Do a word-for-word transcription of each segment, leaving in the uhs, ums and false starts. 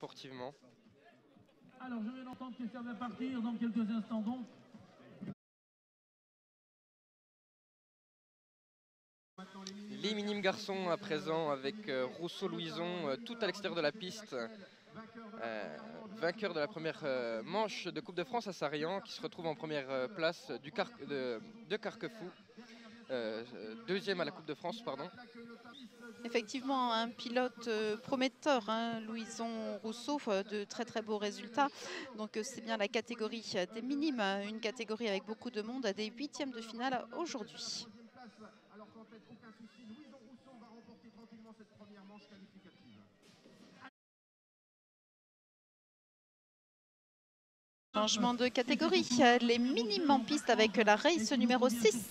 sportivement. Alors je vais l'entendre que ça va partir dans quelques instants donc. Les minimes garçons à présent avec euh, Rousseau-Louison euh, tout à l'extérieur de la piste. Euh, vainqueur de la première euh, manche de Coupe de France à Sarrian qui se retrouve en première euh, place du car de, de Carquefou. Euh, deuxième à la Coupe de France, pardon. Effectivement, un pilote euh, prometteur, hein, Louison Rousseau, euh, de très très beaux résultats. Donc euh, c'est bien la catégorie des minimes, une catégorie avec beaucoup de monde, à des huitièmes de finale aujourd'hui. Changement de catégorie, les minimes en piste avec la race numéro six.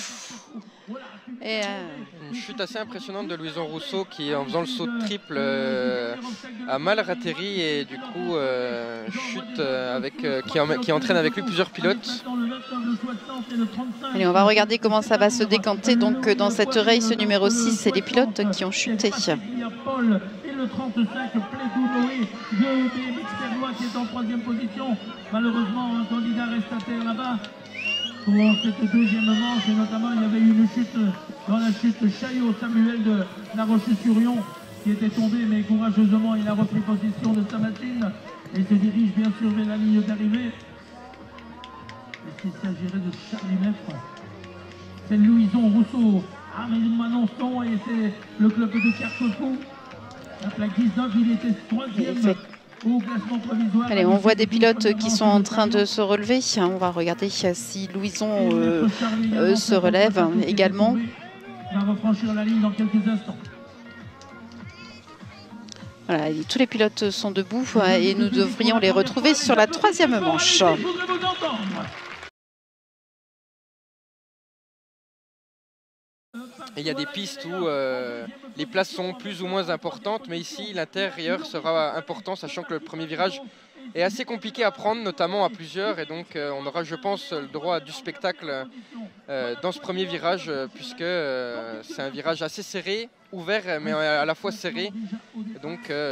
Et euh... Une chute assez impressionnante de Louison Rousseau qui, en faisant le saut de triple, euh, a mal atterri et du coup euh, chute euh, avec, euh, qui, en, qui entraîne avec lui plusieurs pilotes. Allez, on va regarder comment ça va se décanter donc dans cette race numéro six. C'est les pilotes qui ont chuté. Le trente-cinq, Plédouloé de B M X Terrois qui est en troisième position. Malheureusement, un candidat reste à terre là-bas pour cette deuxième manche. Et notamment, il y avait eu une chute dans la chute Chaillot, Samuel de La Roche-sur-Yon qui était tombé, mais courageusement, il a repris position de sa machine et se dirige bien sûr vers la ligne d'arrivée. Et s'il s'agirait de Charlie Meffre, c'est Louison Rousseau. Ah, mais nous m'annonçons, et c'est le club de Carquefou. La plaque dix-neuf, il était troisième au classement provisoire. Allez, on voit des pilotes qui sont en train de se relever. On va regarder si Louison euh, euh, se relève également. Va refranchir la ligne dans quelques instants. Voilà, tous les pilotes sont debout et nous devrions les retrouver sur la troisième manche. Et il y a des pistes où euh, les places sont plus ou moins importantes, mais ici l'intérieur sera important, sachant que le premier virage est assez compliqué à prendre, notamment à plusieurs, et donc euh, on aura, je pense, le droit à du spectacle euh, dans ce premier virage, euh, puisque euh, c'est un virage assez serré, ouvert, mais à la fois serré. Et donc, euh,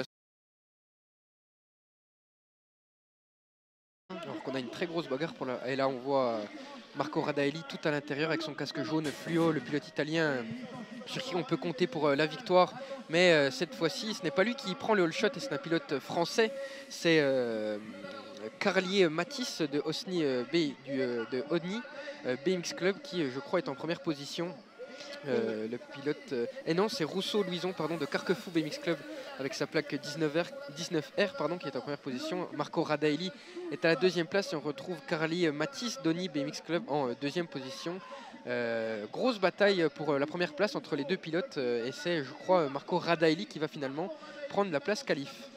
alors qu'on a une très grosse bagarre pour la... Et là on voit Marco Radaelli tout à l'intérieur avec son casque jaune fluo, le pilote italien sur qui on peut compter pour la victoire. Mais euh, cette fois-ci, ce n'est pas lui qui prend le all shot et c'est un pilote français. C'est euh, Carlier Matisse de Osni euh, B, du, euh, de Odni euh, B M X Club qui, je crois, est en première position. Euh, le pilote euh, et non, c'est Rousseau-Louison pardon de Carquefou B M X Club avec sa plaque dix-neuf R pardon qui est en première position. Marco Radaelli est à la deuxième place et on retrouve Carly Matisse d'Oni B M X Club en euh, deuxième position. Euh, grosse bataille pour euh, la première place entre les deux pilotes euh, et c'est, je crois, Marco Radaelli qui va finalement prendre la place qualif.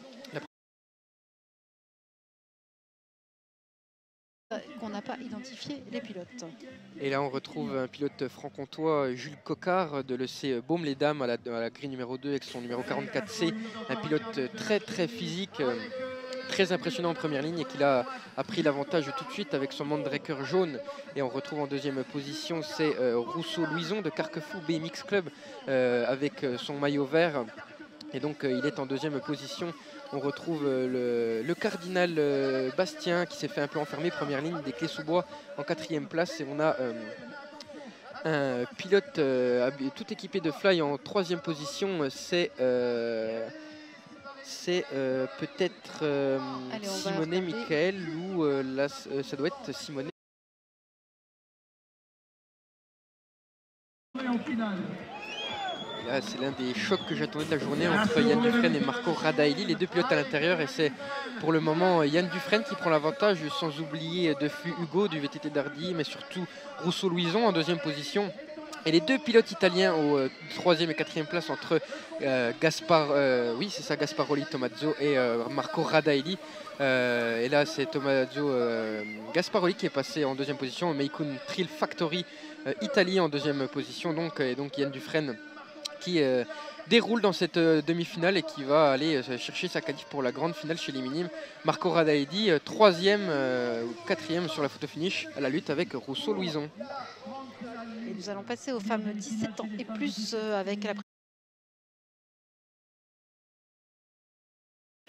Qu'on n'a pas identifié les pilotes. Et là on retrouve un pilote franc-comtois, Jules Coquard de l'E C Baume-les-Dames à la, à la grille numéro deux avec son numéro quarante-quatre C, un pilote très très physique, euh, très impressionnant en première ligne et qui a, a pris l'avantage tout de suite avec son Mandraker jaune. Et on retrouve en deuxième position c'est euh, Rousseau-Louison de Carquefou B M X Club euh, avec son maillot vert. Et donc euh, il est en deuxième position. On retrouve euh, le, le Cardinal euh, Bastien qui s'est fait un peu enfermer, première ligne des clés sous bois en quatrième place. Et on a euh, un pilote euh, tout équipé de fly en troisième position. C'est euh, c'est euh, peut-être euh, Simone Michael ou euh, là, ça doit être Simone. C'est l'un des chocs que j'attendais de la journée entre Yann Dufresne et Marco Radaelli, les deux pilotes à l'intérieur. Et c'est pour le moment Yann Dufresne qui prend l'avantage, sans oublier Defu Hugo du V T T d'Ardy, mais surtout Rousseau-Louison en deuxième position. Et les deux pilotes italiens au euh, troisième et quatrième place entre euh, Gaspar, euh, oui c'est ça, Gasparoli Tommaso et euh, Marco Radaelli. Euh, et là c'est Tommaso euh, Gasparoli qui est passé en deuxième position, Meikun Trill Factory euh, Italie en deuxième position. Donc, et donc Yann Dufresne qui euh, déroule dans cette euh, demi-finale et qui va aller euh, chercher sa qualif pour la grande finale chez les minimes. Marco Radaelli, euh, troisième euh, ou quatrième sur la photo finish à la lutte avec Rousseau-Louison. Et nous allons passer aux femmes dix-sept ans et plus euh, avec la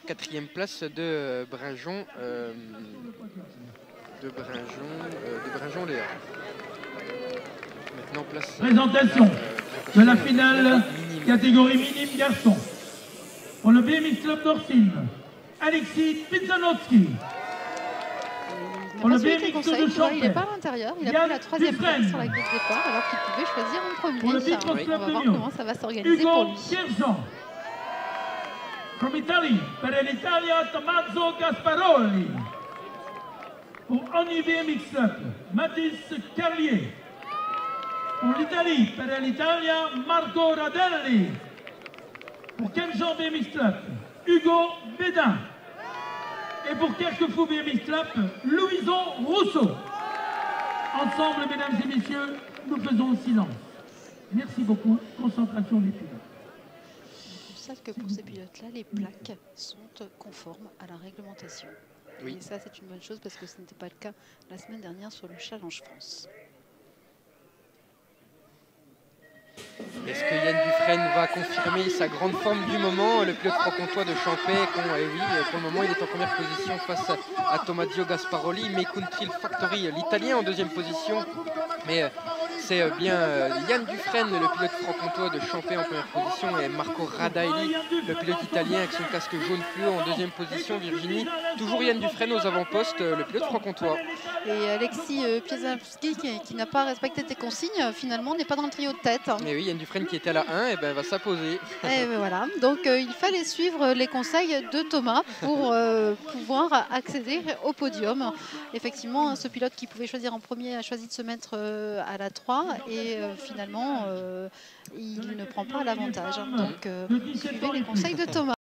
Quatrième place de Brinjon, euh, de Brinjon, euh, de Brinjon Léa. Maintenant place. Présentation euh, de la finale minime. catégorie minime garçon. Pour le B M X Club d'Orsine, Alexis Pizanowski. Pour le B M X Club de Il n'est Champais, pas à l'intérieur, il a Yann pris la troisième place Dufresne. sur la grille de départ alors qu'il pouvait choisir en premier. Pour le Big Ça, Boss on Club va de voir Lyon, comment ça va s'organiser pour Hugo lui. Pierson. From Italy, per l'Italia Tommaso Gasparoli. Pour Oni B M X Club, Mathis Carlier. Pour l'Italie, per l'Italia Marco Radelli. Pour Kenjan B M X Club, Hugo Bédin. Et pour Carquefou B M X Club, Louison Rousseau. Ensemble, mesdames et messieurs, nous faisons silence. Merci beaucoup. Concentration des pilotes. On sait que pour ces pilotes-là, les plaques sont conformes à la réglementation. Oui. Et ça, c'est une bonne chose parce que ce n'était pas le cas la semaine dernière sur le Challenge France. Est-ce que Yann Dufresne va confirmer sa grande forme du moment? Le pilote franc-comtois de Champais, eh oui, pour le moment il est en première position face à Tommaso Gasparoli, mais Country Factory, l'italien en deuxième position. Mais c'est bien Yann Dufresne, le pilote franc-comtois de Champais en première position, et Marco Radaeli, le pilote italien avec son casque jaune fluo en deuxième position. Virginie, toujours Yann Dufresne aux avant-postes, le pilote franc-comtois. Et Alexis euh, Piazowski, qui, qui n'a pas respecté tes consignes, finalement n'est pas dans le trio de tête. Et oui, Yann Dufresne qui était à la un, et ben, va s'imposer. Et ben voilà. Donc euh, il fallait suivre les conseils de Thomas pour euh, pouvoir accéder au podium. Effectivement, ce pilote qui pouvait choisir en premier a choisi de se mettre euh, à la trois et euh, finalement euh, il ne prend pas l'avantage. Donc euh, suivez les conseils de Thomas.